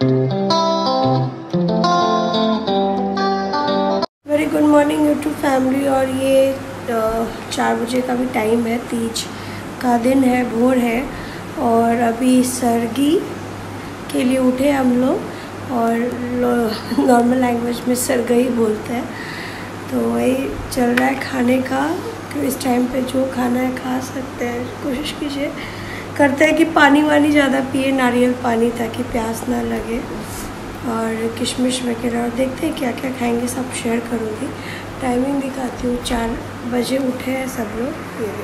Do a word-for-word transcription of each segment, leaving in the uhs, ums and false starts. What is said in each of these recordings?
Very good morning YouTube family. और ये चार बजे का भी टाइम है, तीज का दिन है, भोर है। और अभी सरगी के लिए उठे हम लोग, और नॉर्मल लैंग्वेज में सरगई बोलते हैं। तो वही चल रहा है खाने का, कि इस टाइम पे जो खाना है खा सकते हैं। कोशिश कीजिए, करते हैं कि पानी वानी ज़्यादा पिए, नारियल पानी, ताकि प्यास ना लगे। और किशमिश वगैरह, और देखते हैं क्या क्या खाएंगे, सब शेयर करूँगी। टाइमिंग दिखाती हूँ, चार बजे उठे हैं सब लोग। ये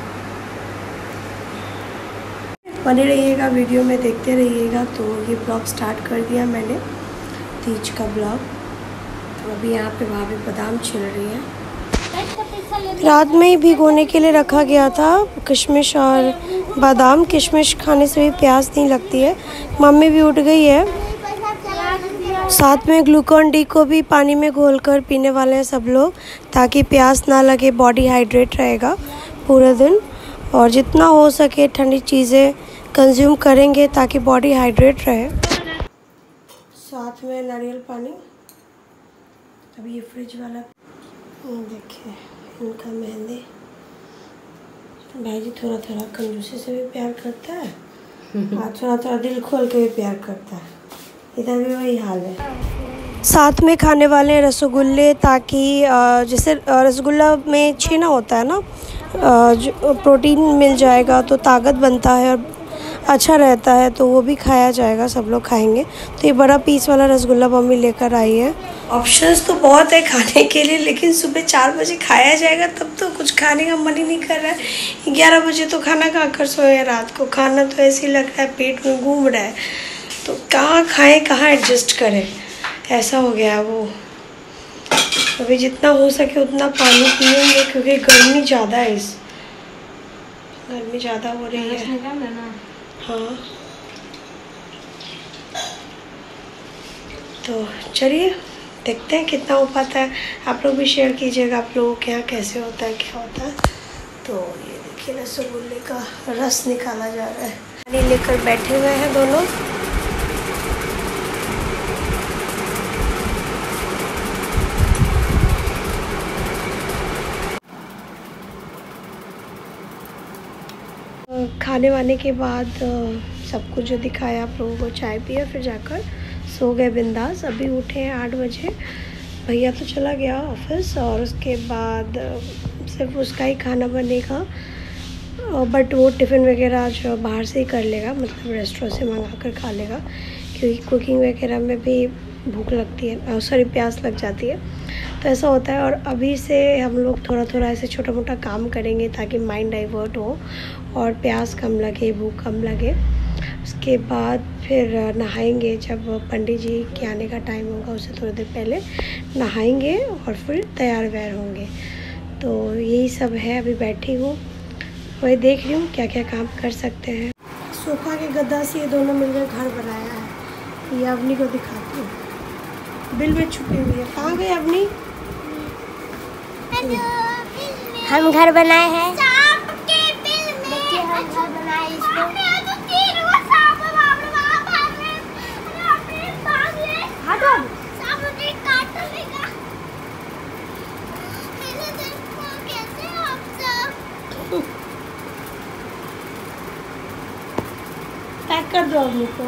बने रहिएगा, वीडियो में देखते रहिएगा। तो ये ब्लॉग स्टार्ट कर दिया मैंने, तीज का ब्लॉग। तो अभी यहाँ पे भाभी बादाम छिल रही है। रात में ही भिगोने के लिए रखा गया था किशमिश और बादाम। किशमिश खाने से भी प्यास नहीं लगती है। मम्मी भी उठ गई है, साथ में ग्लूकॉन डी को भी पानी में घोलकर पीने वाले हैं सब लोग, ताकि प्यास ना लगे, बॉडी हाइड्रेट रहेगा पूरे दिन। और जितना हो सके ठंडी चीज़ें कंज्यूम करेंगे ताकि बॉडी हाइड्रेट रहे। साथ में नारियल पानी। अभी ये फ्रिज वाला देखिए, इनका मेहंदी। भाई जी थोड़ा थोड़ा कंजूसी से भी प्यार करता है, और थोड़ा थोड़ा दिल खोल के भी प्यार करता है। इधर भी वही हाल है। साथ में खाने वाले रसगुल्ले, ताकि जैसे रसगुल्ला में छेना होता है ना, जो प्रोटीन मिल जाएगा तो ताकत बनता है और अच्छा रहता है, तो वो भी खाया जाएगा, सब लोग खाएंगे। तो ये बड़ा पीस वाला रसगुल्ला मम्मी लेकर आई है। ऑप्शंस तो बहुत है खाने के लिए, लेकिन सुबह चार बजे खाया जाएगा तब तो कुछ खाने का मन ही नहीं कर रहा है। ग्यारह बजे तो खाना खा कर सोए, रात को खाना तो ऐसे ही लग रहा है पेट में घूम रहा है। तो कहाँ खाएं, कहाँ एडजस्ट करें, ऐसा हो गया वो। अभी जितना हो सके उतना पानी पिएंगे, क्योंकि गर्मी ज़्यादा है, इस गर्मी ज़्यादा हो रही है। हाँ, तो चलिए देखते हैं कितना हो पाता है। आप लोग भी शेयर कीजिएगा, आप लोगों के यहाँ कैसे होता है, क्या होता है। तो ये देखिए, रसगुल्ले का रस निकाला जा रहा है। पानी लेकर बैठे हुए हैं दोनों। खाने वाने के बाद सब कुछ जो दिखाया आप लोगों को, चाय पिया, फिर जाकर सो गए बिंदास। अभी उठे हैं आठ बजे। भैया तो चला गया ऑफिस, और उसके बाद सिर्फ उसका ही खाना बनेगा। बट वो टिफ़िन वगैरह जो बाहर से ही कर लेगा, मतलब रेस्टोरेंट से मंगा कर खा लेगा, क्योंकि कुकिंग वगैरह में भी भूख लगती है, सॉरी प्यास लग जाती है। तो ऐसा होता है। और अभी से हम लोग थोड़ा थोड़ा ऐसे छोटा मोटा काम करेंगे, ताकि माइंड डाइवर्ट हो और प्यास कम लगे, भूख कम लगे। उसके बाद फिर नहाएंगे, जब पंडित जी के आने का टाइम होगा उससे थोड़ी देर पहले नहाएंगे, और फिर तैयार वैयार होंगे। तो यही सब है। अभी बैठी हूँ, वही देख रही हूँ क्या क्या काम कर सकते हैं। सोफा के गद्दा से ये दोनों मिलकर घर बनाया है। ये अवनी को दिखाती हूँ, बिल में छुपी हुई है। कहाँ गई अवनी? हम घर बनाए हैं। देखिए हम घर बनाए इसको। पैक कर दो अवनी को।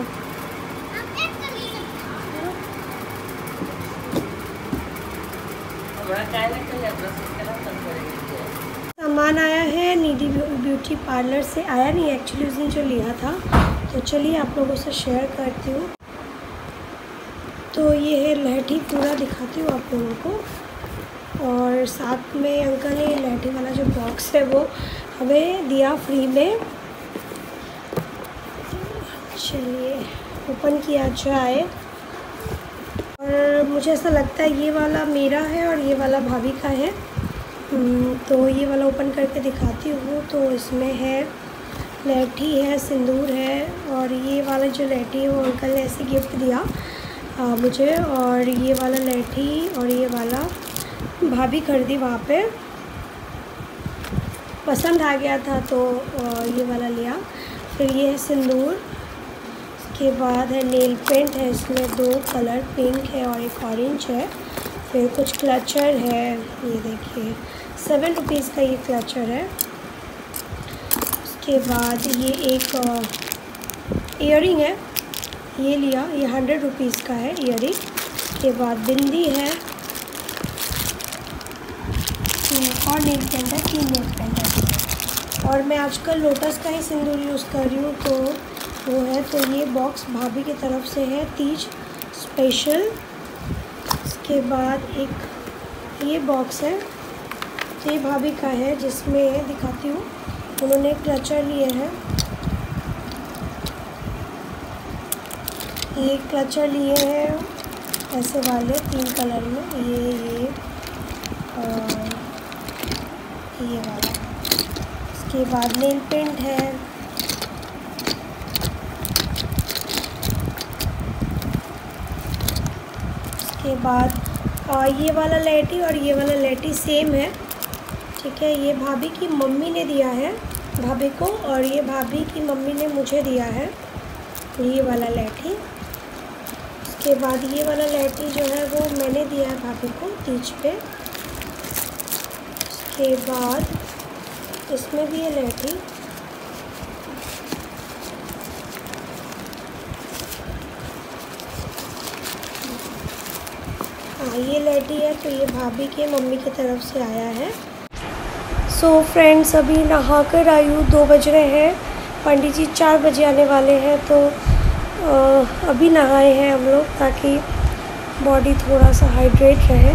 सामान आया है नीडी ब्यूटी पार्लर से। आया नहीं एक्चुअली, उस दिन जो लिया था। तो चलिए आप लोगों से शेयर करती हूँ। तो ये है लहठी, पूरा दिखाती हूँ आप लोगों को। और साथ में अंकल ने लहठी वाला जो बॉक्स है वो हमें दिया फ्री में। चलिए ओपन किया जाए। और मुझे ऐसा लगता है ये वाला मेरा है और ये वाला भाभी का है। तो ये वाला ओपन करके दिखाती हूँ। तो इसमें है लहठी है, सिंदूर है, और ये वाला जो लहठी है वो अंकल ने ऐसे गिफ्ट दिया आ, मुझे। और ये वाला लहठी और ये वाला भाभी खरीदी वहाँ पे, पसंद आ गया था तो ये वाला लिया। फिर ये है सिंदूर, इसके बाद है नेल पेंट है, इसमें दो कलर पिंक है और एक ऑरेंज है। फिर कुछ क्लचर है, ये देखिए सेवन रुपीज़ का ये क्लचर है। उसके बाद ये एक इयरिंग है, ये लिया, ये हंड्रेड रुपीज़ का है इयरिंग। उसके बाद बिंदी है और नेल पेंट है, तीन नेल पेंट है। और मैं आजकल लोटस का ही सिंदूर यूज़ कर रही हूँ, तो वो है, तो ये बॉक्स भाभी की तरफ से है, तीज स्पेशल। इसके बाद एक ये बॉक्स है, तो ये भाभी का है, जिसमें दिखाती हूँ, उन्होंने क्लचर लिए हैं, ये क्लचर लिए हैं ऐसे वाले तीन कलर में, ये ये और ये वाला। इसके बाद नेल पेंट है, उसके बाद आ, ये वाला लेटी और ये वाला लेटी सेम है, ठीक है। ये भाभी की मम्मी ने दिया है भाभी को, और ये भाभी की मम्मी ने मुझे दिया है ये वाला लेटी। उसके बाद ये वाला लेटी जो है वो मैंने दिया है भाभी को तीज पे। उसके बाद इसमें भी ये लेटी, हाँ ये लेटी है, तो ये भाभी के मम्मी की तरफ से आया है। सो so फ्रेंड्स, अभी नहा कर आई हूँ, दो बज रहे हैं, पंडित जी चार बजे आने वाले हैं, तो आ, अभी नहाए हैं हम लोग ताकि बॉडी थोड़ा सा हाइड्रेट रहे।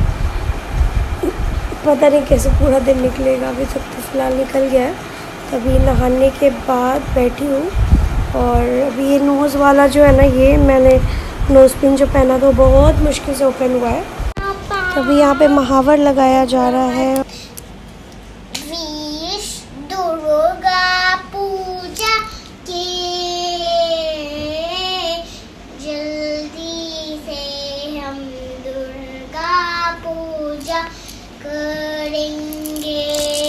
पता नहीं कैसे पूरा दिन निकलेगा, अभी तक तो फ़िलहाल निकल गया है। तभी नहाने के बाद बैठी हूँ, और अभी ये नोज़ वाला जो है ना, ये मैंने नोज़ पिन जो पहना था बहुत मुश्किल से ओपन हुआ है। तभी यहाँ पे महावर लगाया जा रहा है। दुर्गा पूजा के जल्दी से हम दुर्गा पूजा करेंगे।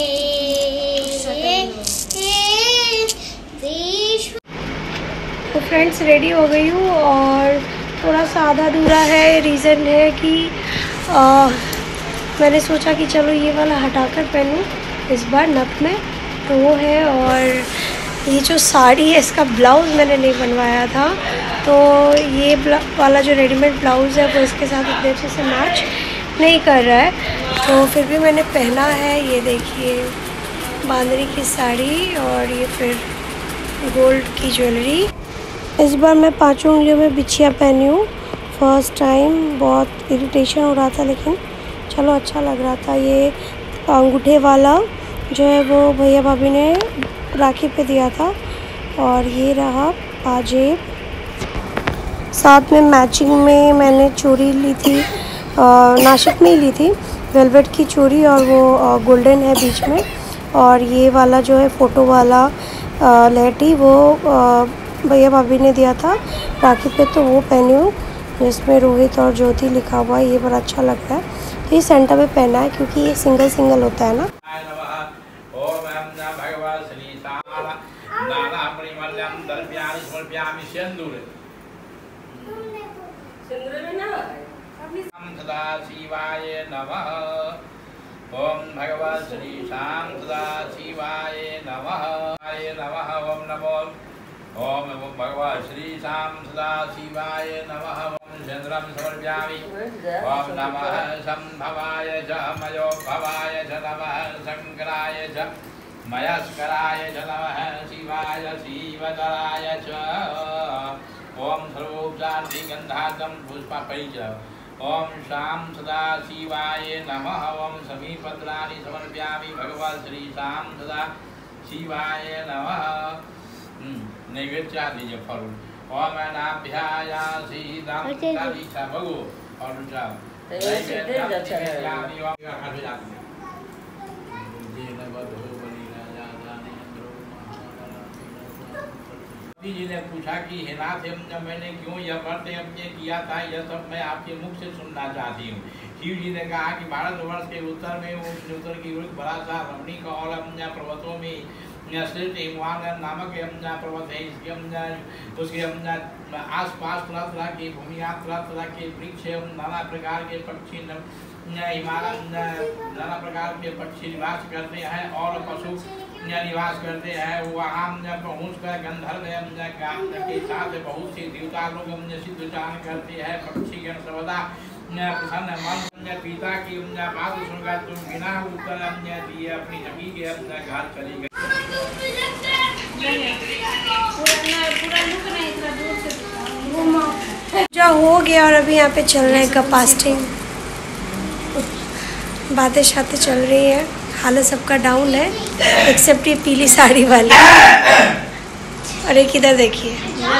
तो फ्रेंड्स रेडी हो गई हूँ, और थोड़ा सा आधा अधूरा है। रीज़न है कि आ, मैंने सोचा कि चलो ये वाला हटाकर पहनूँ इस बार नथ में, तो वो है। और ये जो साड़ी है इसका ब्लाउज़ मैंने नहीं बनवाया था, तो ये वाला जो रेडीमेड ब्लाउज़ है वो इसके साथ इतने अच्छे से मैच नहीं कर रहा है, तो फिर भी मैंने पहना है। ये देखिए बांदरी की साड़ी, और ये फिर गोल्ड की ज्वेलरी। इस बार मैं पाँचों उंगलियों में बिछिया पहनी हूँ, फर्स्ट टाइम। बहुत इरिटेशन हो रहा था, लेकिन चलो अच्छा लग रहा था। ये अंगूठे वाला जो है वो भैया भाभी ने राखी पे दिया था, और ये रहा पाजेब। साथ में मैचिंग में मैंने चूड़ी ली थी, आ, नासिक में ही ली थी, वेलवेट की चूड़ी, और वो गोल्डन है बीच में। और ये वाला जो है फ़ोटो वाला लहठी, वो भैया भाभी ने दिया था राखी पे, तो वो पहनी हूँ, जिसमें रोहित और ज्योति लिखा हुआ है। ये बड़ा अच्छा लग रहा है, तो ये सेंटर में पहना है क्योंकि ये सिंगल सिंगल होता है ना। सदाशिवाय नमः। ओम भगवत श्री शाम सदाशिवाय नमः। नमः ओम नमो ओम भगवत श्री शाम सदाशिवाय नमः। ओम चंद्रम समर्पयामि। ओम नमः संभवाय च मयो भवाय च नमः शंकराय च मयस्कराय च नमः शिवाय शिवतराय च। ओम सर्वोपचारि गंधागम पुष्पापै च। ओम शाम सदा शिवाय नमः। ओम समीपत्राणि समर्पयामि भगवत श्री शाम सदा शिवाय नमः। नैवेद्य दीजिए फल। ओम नाभ्यायासी दामकाली चा भगो और रुचा नैवेद्य दीजिए ओम का खा जाती है। जी नवद हो बलि राजा जाने अंदरो महाराज। जी ने पूछा कि हे नाथ, मैंने क्यों यह व्रत यज्ञ किया था, यह सब मैं आपके मुख से सुनना चाहती हूँ। शिव जी ने कहा कि भारतवर्ष के उत्तर में उत्तर की ओर बड़ा सा रमणीक और पर्वतों में सृष्टि नामक पर्वत है। इसके उसके आस पास तरह तरह की भूमिया, तरह तरह के वृक्ष, नाना प्रकार के पक्षी इमारत, नाना प्रकार के पक्षी निवास करते हैं और पशु निवास करते हैं। वहाँ पहुँच कर गंधर्व के साथ बहुत सी देवता लोग सिद्ध उच्चारण करते हैं। पक्षी गण सर्वदा प्रसन्न मन पिता की बात सुनकर तुम बिना उत्तर दिए अपनी जमी के घर चली गई। पूजा हो गया और अभी यहाँ पे चल रहे हैं कपास्टिंग, बातें शातें चल रही है। हालत सबका डाउन है एक्सेप्ट ये पीली साड़ी वाली। और एक इधर देखिए,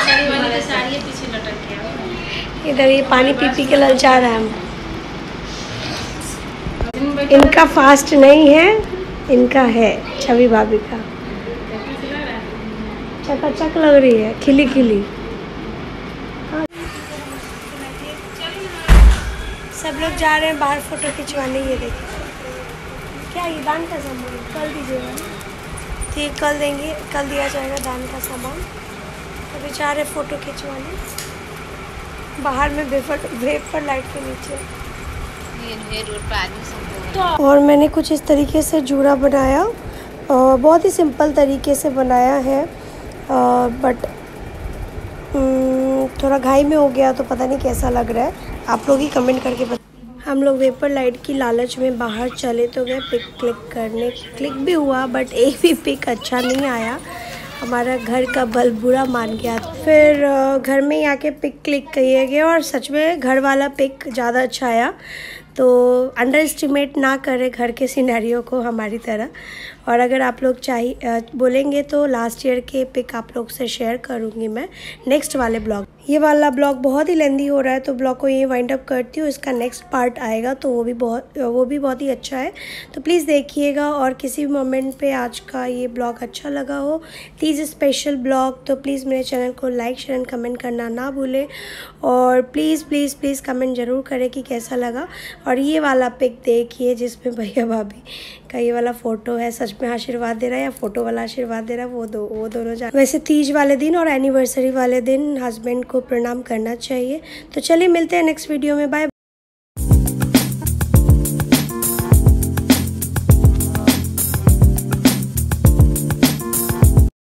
इधर ये पानी पी पी के ललचा रहा है। इनका फास्ट नहीं है, इनका है छवि भाभी का। चकाचक लग रही है, खिली खिली। सब लोग जा रहे हैं बाहर फोटो खिंचवाने। ये देखिए क्या ये दान का सामान कल दीजिएगा, ठीक कल देंगे, कल दिया जाएगा दान का सामान। अभी जा रहे फोटो खिंचवाने बाहर में वेपर वेपर लाइट के नीचे। और मैंने कुछ इस तरीके से जूड़ा बनाया, बहुत ही सिंपल तरीके से बनाया है, बट थोड़ा घाई में हो गया तो पता नहीं कैसा लग रहा है। आप लोग ही कमेंट करके बता। हम लोग वेपर लाइट की लालच में बाहर चले तो गए पिक क्लिक करने, क्लिक भी हुआ बट एक भी पिक अच्छा नहीं आया। हमारा घर का बल्ब बुरा मान गया। फिर घर में ही आके पिक क्लिक किए गए और सच में घर वाला पिक ज़्यादा अच्छा आया। तो अंडर एस्टिमेट ना करें घर के सिनेरियो को हमारी तरह। और अगर आप लोग चाहिए बोलेंगे तो लास्ट ईयर के पिक आप लोग से शेयर करूँगी मैं नेक्स्ट वाले ब्लॉग। ये वाला ब्लॉग बहुत ही लेंदी हो रहा है तो ब्लॉग को ये वाइंड अप करती हूँ। इसका नेक्स्ट पार्ट आएगा तो वो भी बहुत वो भी बहुत ही अच्छा है, तो प्लीज़ देखिएगा। और किसी भी मोमेंट पे आज का ये ब्लॉग अच्छा लगा हो, प्लीज़ स्पेशल ब्लॉग, तो प्लीज़ मेरे चैनल को लाइक शेयर एंड कमेंट करना ना भूलें। और प्लीज़ प्लीज़ प्लीज़ कमेंट ज़रूर करें कि कैसा लगा। और ये वाला पिक देखिए जिसमें भैया भाभी का ये वाला फ़ोटो है, सच में आशीर्वाद दे रहा है या फ़ोटो वाला आशीर्वाद दे रहा है, वो दो वो दोनों जा। वैसे तीज वाले दिन और एनिवर्सरी वाले दिन हस्बैंड को प्रणाम करना चाहिए। तो चलिए मिलते हैं नेक्स्ट वीडियो में, बाय।